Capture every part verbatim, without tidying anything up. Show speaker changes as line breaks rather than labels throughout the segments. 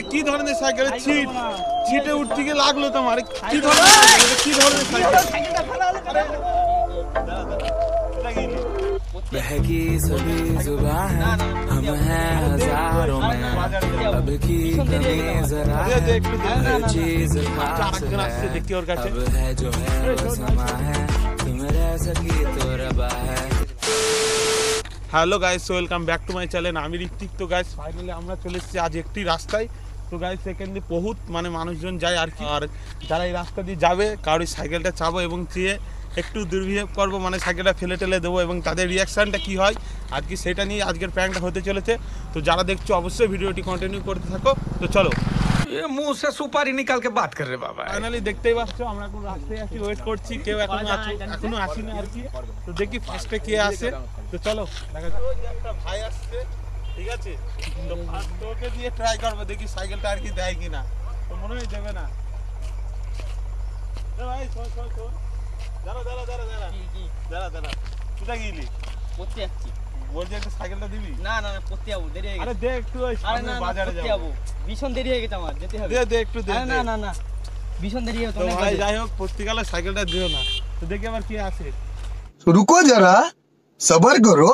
আরে কি ধরনের সাইকেল? ছিট ছিটে উঠতে গিয়ে লাগলো তোমার। কি ধরনের কি ধরনের সাইকেল?
बहकी सभी जुबां है हम हैं हजारों में अब की कमी जरा है हर चीज खास है अब है जो है वो समा है तुम रह सकी तो रबा है।
Hello guys, welcome back to my channel. আমি ঋত্বিক। তো গাইস ফাইনালি আমরা চলে এসেছি আজ একটি রাস্তায়। তো গাইস সেখানে বহুত মানে মানুষজন যায় আর কি। আর যারা এই রাস্তা দিয়ে যাবে কারোর সাইকেলটা চাবো এবং চেয়ে একটু দুর্বিহেভ করবো, মানে সাইকেলটা ফেলে টেলে দেবো এবং তাদের রিয়াকশানটা কী হয় আর কি সেটা নিয়ে আজকের প্র্যাঙ্কটা হতে চলেছে। তো যারা দেখছো অবশ্যই ভিডিওটি কন্টিনিউ করতে থাকো। তো চলো,
মুখ সে সুপারি নিকাল কে বাত কর রে বাবা।
ফাইনালি দেখতেই পাচ্ছ আমরা এখন রাস্তায় আছি, ওয়েট করছি, কেউ এখনো আছে এখনো আসেনি আর কি। তো দেখি ফার্স্টে কে আসে। তো চলো দেখা যাক। একটা ভাই আসছে, ঠিক আছে, তো ফার্স্ট ওকে দিয়ে ট্রাই করবো, দেখি সাইকেলটা আর কি দেয় কিনা। তো মনে হয় দেবে না। এ ভাই শোন শোন শোন, দাঁড়া দাঁড়া দাঁড়া দাঁড়া দাঁড়া দাঁড়া কোথায় গেলি?
পড়তে যাচ্ছি।
বলছি একটু সাইকেলটা দিবি?
না না না পড়তে যাবো, দেরি হয়ে গেছে।
আরে দে একটু, ওই সামনে বাজারে যাবো।
ভীষণ দেরি হয়ে গেছে আমার, যেতে হবে।
দে দে একটু দে।
না না না ভীষণ দেরি হয়ে
তো ভাই যাই হোক, পত্রিকালে সাইকেলটা দিও না। তো দেখি আবার কি আসে।
रुको जरा सबर करो।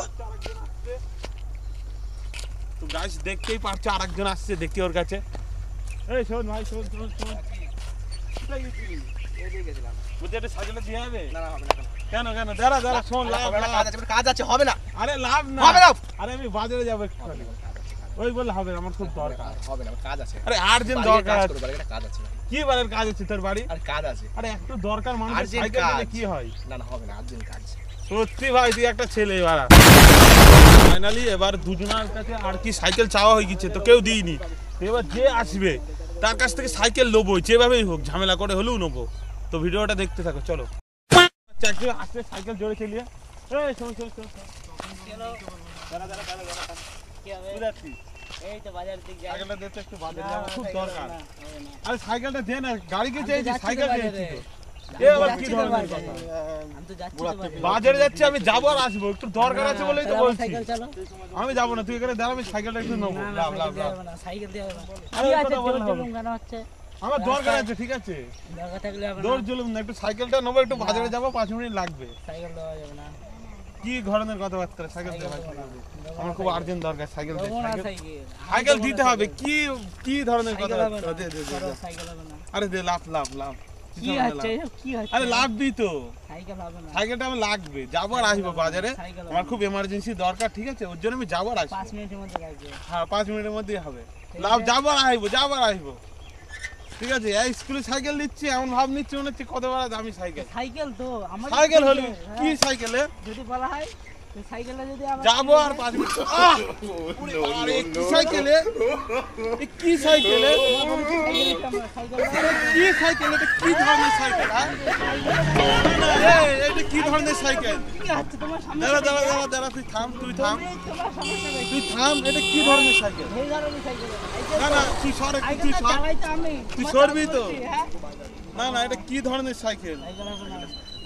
তো গাইস দেখতেই পারছো আরেকজন আসছে, দেখি ওর কাছে। এই শোন ভাই শোন শোন শোন, কোথায় গেছিলি?
এদিকে গেছিলাম।
বুঝতে এটা সাইকেলটা দিয়ে হবে?
না না হবে না।
কেন কেন? দাঁড়া দাঁড়া শোন, লাভ
কাজ আছে, কাজ আছে, হবে না।
আরে লাভ না
হবে না।
আরে আমি বাজারে যাবো একটু, ওই বলে হবে আমার খুব দরকার।
হবে না, কাজ আছে।
আরে আর্জেন্ট দরকার আছে।
একটা কাজ আছে।
কি বারের কাজ আছে তোর বাড়ি?
আরে কাজ আছে।
আরে একটু দরকার, মানুষ
Urgent
সাইকেল
কাজ।
দিলে কি হয়?
না না হবে না, আর্জেন্ট কাজ।
সত্যি ভাই তুই একটা ছেলে। এবার ফাইনালি এবার দুজনের কাছে আর কি সাইকেল চাওয়া হয়ে গেছে, তো কেউ দিইনি। এবার যে আসবে তার কাছ থেকে সাইকেল নেবো, যেভাবেই হোক ঝামেলা করে হলেও নেবো। তো ভিডিওটা দেখতে থাকো চলো। একজন আসছে সাইকেল জোরে চালিয়ে। এই শোন শোন শোন, দাঁড়া দাঁড়া দাঁড়া দাঁড়া,
কি হবে?
কোথায় যাচ্ছিস?
এই তো বাজার থেকে যাই।
সাইকেলটা দিতে একটু বাজারে
না,
যাবো, খুব
সাইকেল
দরকার।
না, হবে না।
আরে সাইকেলটা দে না, গাড়িকে চেয়েছি,
যাচ্ছি তো
সাইকেল
বাজারে।
চেয়েছি তো।
আমি
এ আবার
যাচ্ছি
কি
তো
ধরনের
বাজারে।
কথা?
আমি তো যাচ্ছি তো বাজারে।
বাজারে যাচ্ছি, আমি যাবো আর আসবো, একটু দরকার আছে বলেই তো
তাহলে আমার
বলছি।
সাইকেল চালো।
আমি যাবো না, তুই এখানে দাঁড়া, আমি সাইকেলটা একটু নেবো।
না না
লাভ লাভ
সাইকেল
লাভ।
দেবে না, সাইকেল দেবে না।
আরে
কি
ওই
আছে
কথা বললে
জোর
হবে
জুলুম কেন হচ্ছে?
আমার দরকার আছে, ঠিক আছে,
দরকার থাকলে হবে না।
দৌড় জুলুম না, একটু সাইকেলটা নেবো, একটু বাজারে যাবো, পাঁচ মিনিট লাগবে।
সাইকেল দেওয়া যাবে না।
কি ধরনের কথাবার্তা? সাইকেল দে ভাই, আমার খুব আর্জেন্ট দরকার সাইকেল দে।
দেবো না
সাইকেল-
সাইকেল।
সাইকেল দিতে হবে। কি কি ধরনের
সাইকেল হবে
কথাবার্তা?
না।
দে দে দে
করো,
দে।
সাইকেল হবে না।
আরে দে, লাভ লাভ লাভ।
কি হচ্ছে এসব? কি হচ্ছে?
আরে লাভ দি তো,
সাইকেল হবে না।
সাইকেলটা আমার লাগবে, যাবো আর আসবো বাজারে।
সাইকেল হবে
আমার
না।
খুব এমার্জেন্সি দরকার, ঠিক আছে, ওর জন্য আমি যাবো আর
পাঁচ
আসবো।
মিনিটের মধ্যে লাগবে।
হ্যাঁ পাঁচ মিনিটের মধ্যেই হবে।
ঠিক
লাভ,
আছে।
যাবো আর আসবো, যাবো আর আসবো, ঠিক আছে। এই স্কুলে সাইকেল দিচ্ছি, এমন ভাব নিচ্ছি মনে হচ্ছে কত বড় দামি সাইকেল।
সাইকেল তো আমার
সাইকেল হলো কি সাইকেলে?
যদি বলা হয় তো সাইকেলটা যদি আবার
যাবো আর পাঁচ মিনিট। আহ! ওরে বাবারে, কি সাইকেলে? এ কি সাইকেলে?
সাইকেল
আরে কি সাইকেল? এটা কি ধরনের সাইকেল? হ্যাঁ? না, না, এই, এটা কি ধরনের সাইকেল?
কি হচ্ছে তোমার সামনে?
দাঁড়া দাঁড়া দাঁড়া দাঁড়া, তুই থাম, তুই থাম,
তোমার সমস্যা নেই।
তুই থাম। এটা কি ধরনের সাইকেল?
এই ধরনের সাইকেল।
না না, তুই সর একটু, তুই
সাইকেলটা
সর।
চালাই তো আমি।
তুই
তোমার
সরবি তো?
বলছি, হ্যাঁ?
না না, এটা কি ধরনের সাইকেল?
সাইকেল হবে না।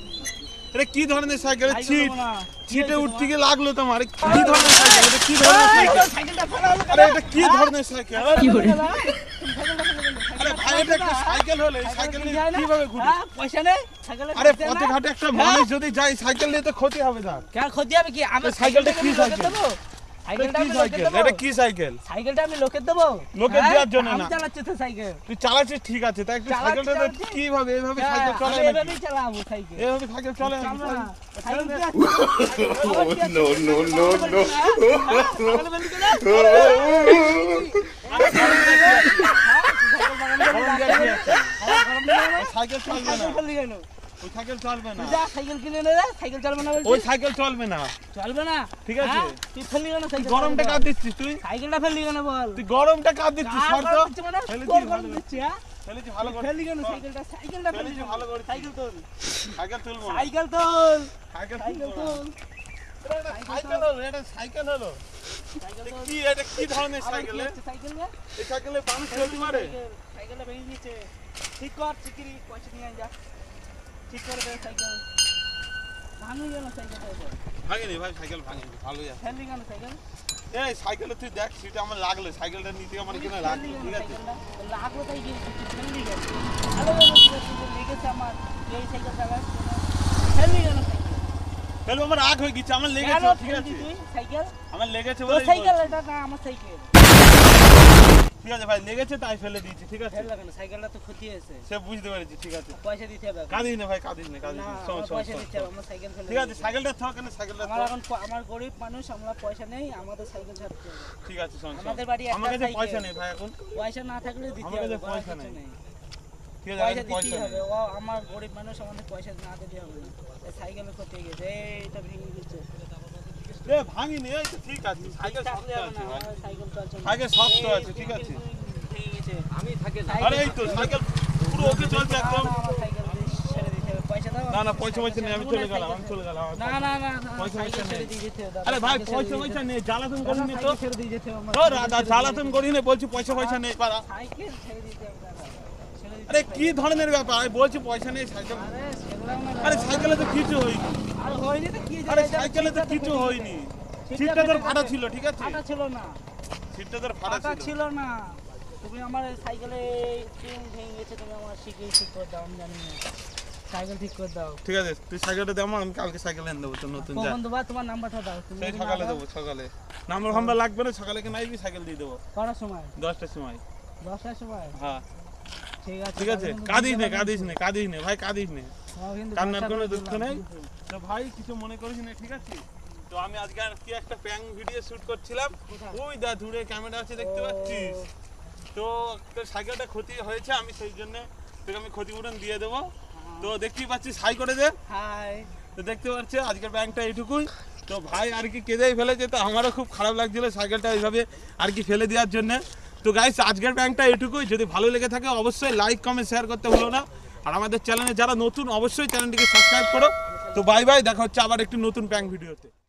এটা কি ধরনের সাইকেল?
সাইকেল
ছিট
হবে না।
ছিটে উঠতে গিয়ে লাগলো তোমার। এ কি ধরনের সাইকেল? এটা কি ধরনের সাইকেল?
সাইকেলটা ফেলা হলো
আরে এটা কি ধরনের সাইকেল?
কি করে?
আরে ভাই, এটা একটা সাইকেল হলে এই সাইকেল নিয়ে কিভাবে ঘুরি?
হ্যাঁ, পয়সা নেই সাইকেলে।
আরে পথে ঘাটে একটা মানুষ যদি যায় সাইকেল নিয়ে তো ক্ষতি হবে না।
কেন ক্ষতি হবে কি? আমি
এই সাইকেলটা কি
লোকের
সাইকেল?
দেবো?
এটা
সাইকেলটা
কি
আমি লোকের
সাইকেল?
দেবো?
এটা কি সাইকেল?
সাইকেলটা আমি লোকের দেবো?
লোকের
হ্যাঁ?
দেওয়ার জন্য
আমি
না।
চালাচ্ছি তো সাইকেল।
তুই চালাচ্ছিস ঠিক আছে, তাই একটু
চালাচ্ছি,
সাইকেলটা
চালাচ্ছি।
কিভাবে এইভাবে
হ্যাঁ,
সাইকেল চলে
আমি
নাকি?
এভাবেই চালাবো সাইকেল।
এইভাবে সাইকেল চলে নাকি?
চালাবো না। সাইকেল কি আছে?
No no no no
cycle চলবে না,
সাইকেল কেন?
ওই সাইকেল চলবে না,
তুই যা সাইকেল কিনে নে রে, সাইকেল চলবে না
ওই
বলছিস?
সাইকেল চলবে না,
চলবে না?
ঠিক আছে।
হ্যাঁ? তুই ফেললি কেন
তুই
সাইকেল?
গরমটা কার দিচ্ছিস? তুই
সাইকেলটা ফেললি কেন বল?
তুই গরমটা কার দিচ্ছিস?
কার
সর তো।
গরম দিচ্ছে মানে?
ফেলে
তোর
দিই,
গরম
ভালো
দিচ্ছে, হ্যাঁ?
ফেলেছি ভালো করে।
ফেললি কেন সাইকেলটা? সাইকেলটা ফেললি
ফেলেছি
কেন?
ভালো করে।
সাইকেল তোল।
সাইকেল তুলবো না।
সাইকেল তোল।
সাইকেল
সাইকেল
তুলবো না।
তোল।
এটা সাইকেল হলো, এটা সাইকেল হলো।
সাইকেল
এটা
তোল।
কি, এটা কি ধরনের
আবার কি
সাইকেল?
হচ্ছে সাইকেল রে?
এই সাইকেলে মানুষ চলতে পারে?
সাইকেল, সাইকেলটা ভেঙে দিয়েছে। ঠিক কর, শিগগিরই পয়সা নিয়ে আয় যা। ঠিক করে দে সাইকেল। ভাঙলি কেন সাইকেলটা এবার?
ভাঙেনি ভাই, সাইকেল ভাঙেনি, ভালোই আছে।
ফেললি কেন সাইকেল?
এই সাইকেলে তুই দেখ সিটে আমার লাগলো, সাইকেলটা নিতে আমার এখানে লাগলো, ঠিক আছে?
লাগলো তাই গিয়ে ফেললি গেল। আরে বাবা লেগেছে আমার এই সাইকেল চালাচ্ছি না, ফেললি কেন সাইকেল?
তাহলে আমার রাগ হয়ে গেছে, আমার লেগেছে,
কেন
ঠিক
ফেললি
আছে?
তুই সাইকেল?
আমার লেগেছে
তোর
বলে
সাইকেল এটা না আমার সাইকেল।
ঠিক আছে ভাই, লেগেছে তাই ফেলে দিয়েছি, ঠিক আছে?
ফেললা কেন? সাইকেলটা তো ক্ষতি হয়েছে,
সে বুঝতে পেরেছি, ঠিক আছে?
পয়সা দিতে হবে এখন।
কাঁদিস না ভাই, কাঁদিস না, কাঁদিস
না,
না, শোন
আমার
শোন
পয়সা
শোন,
দিতে হবে, আমার সাইকেল ফেলে
ঠিক আছে?
দিয়েছে।
সাইকেলটা থাক না, সাইকেলটা
আমার
থাক,
এখন প- আমার গরিব মানুষ, আমরা পয়সা নেই, আমাদের সাইকেল ছাড়তে হবে।
ঠিক আছে? শোন শোন,
আমাদের বাড়ি একটা
আমার কাছে
সাইকেল।
পয়সা নেই ভাই এখন,
পয়সা না থাকলে দিতে
আমার
হবে,
কাছে
করার
পয়সা
কিছু
নেই।
নেই।
ঠিক আছে?
পয়সা
এখন
দিতেই
পয়সা
হবে,
নেই,
ও আমার গরিব মানুষ, আমাদের পয়সা না দিতে হবে না। এই সাইকেলে ক্ষতি হয়ে গেছে, এইটা ভেঙে গেছে।
এ ভাঙিনি, এই তো ঠিক আছে, সাইকেল শক্ত
থাকলে হবে
আছে
না,
ভাই,
আমার সাইকেল চলছে না।
সাইকেল শক্ত
এই
আছে, ঠিক আছে?
ভেঙে গেছে। আমি থাকি
আরে এই তো সাইকেল পুরো ওকে চলছে একদম।
আমার সাইকেল ছেড়ে দিতে হবে, পয়সা দাও।
না না, পয়সা পয়সা নেই, আমি চলে গেলাম, আমি চলে গেলাম,
না না না না,
পয়সা
সাইকেল
পয়সা
ছেড়ে
নেই।
দিয়ে যেতে হবে, দাদা,
আরে ভাই
সাইকেল ছেড়ে
পয়সা
দিয়ে
পয়সা
যেতে
নেই, জ্বালাতন
হবে।
করিনি তো,
সাইকেল ছেড়ে দিয়ে যেতে হবে, আমার
ও
সাইকেল
রাধা
ছেড়ে
জ্বালাতন করিনি, বলছি পয়সা পয়সা নেই পারা।
সাইকেল ছেড়ে দিতে হবে, দাদা, ছেড়ে দিতে
আরে
হবে।
কি ধরনের ব্যাপার, আমি বলছি পয়সা নেই, সাইকেল,
আরে সেগুলো না,
আরে সাইকেলে তো কিছু হয়নি,
আর হয়নি তো কি
আরে
হয়েছে?
সাইকেলে তো
সিটটা
কিছু
ফেটে
হয়নি,
গেছে।
সিটটা তোর
ফেটে
ফাটা
গেছে।
ছিল, ঠিক আছে?
ফাটা ছিল না,
সিটটা তোর ফাটা
ফাটা
ছিল,
ছিল না। তুমি আমার এই সাইকেলে চেন ভেঙে গেছে, তুমি আমার শিখিয়ে ঠিক করে দাও, আমি জানি না। সাইকেল ঠিক করে দাও।
ঠিক আছে? তুই সাইকেলটা দে আমার, আমি কালকে সাইকেল এনে দেবো তোর নতুন, যা
কখন দেবা? তোমার নাম্বারটা দাও, তুমি
সেই
যদি না
সকালে
দাও,
দেবো, সকালে নাম্বার ফাম্বার লাগবে না, সকালে কে নাইবি সাইকেল দিয়ে দেবো
কটার সময়?
দশটার সময়।
দশটার সময়?
হ্যাঁ
ঠিক আছে,
ঠিক আছে,
তাহলে কিন্তু
কাঁদিস নে,
বুঝতে
কাঁদিস নে, কাঁদিস নে ভাই, কাঁদিস নে,
পারবো। কিন্তু
কান্নার
দশটা
কোনো
করে
দুঃখ
দিলাম,
নেই।
কিন্তু।
তো ভাই কিছু মনে করিস না, ঠিক আছে? তো আমি আজকে আর কি একটা প্যাং ভিডিও শুট করছিলাম, ওই দা দূরে ক্যামেরা আছে দেখতে
ও।
পাচ্ছিস? তো তোর সাইকেলটা ক্ষতি হয়েছে, আমি সেই জন্য তোকে আমি ক্ষতিপূরণ দিয়ে দেবো। তো দেখতেই পাচ্ছিস, হাই করে দে।
হাই।
তো দেখতে পাচ্ছি আজকের ব্যাংকটা এইটুকুই। তো ভাই আর কি কেঁদেই ফেলেছে, তো আমারও খুব খারাপ লাগছিল সাইকেলটা এইভাবে আর কি ফেলে দেওয়ার জন্য। তো গাইস আজকের ব্যাংকটা এইটুকুই, যদি ভালো লেগে থাকে অবশ্যই লাইক কমেন্ট শেয়ার করতে ভুলো না, আর আমাদের চ্যানেলে যারা নতুন অবশ্যই চ্যানেলটিকে সাবস্ক্রাইব করো। তো বাই বাই, দেখা হচ্ছে আবার একটি নতুন প্যাং ভিডিওতে।